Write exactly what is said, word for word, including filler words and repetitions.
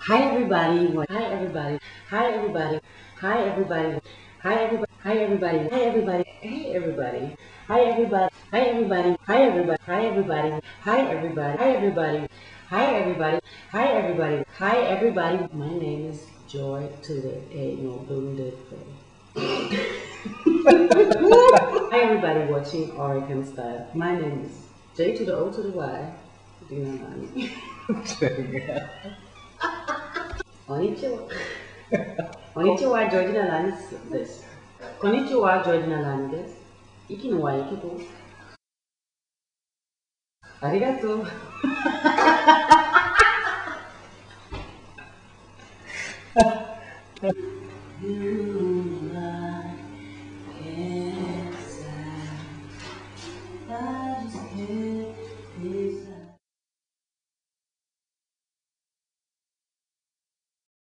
Hi everybody. Hi everybody. Hi everybody. Hi everybody. Hi everybody. Hi everybody. Hi everybody. Hey everybody. Hi everybody. Hi everybody. Hi everybody. Hi everybody. Hi everybody. Hi everybody. Hi everybody. Hi everybody. Hi everybody. My name is Joy to the A. No, don't do it. Hi everybody watching Oregon Style. My name is J to the O to the Y. Denalane. Konnichiwa. Konnichiwa, Joy Denalaneです。Konnichiwa, Joy Denalaneです。息のは息と。ありがとう。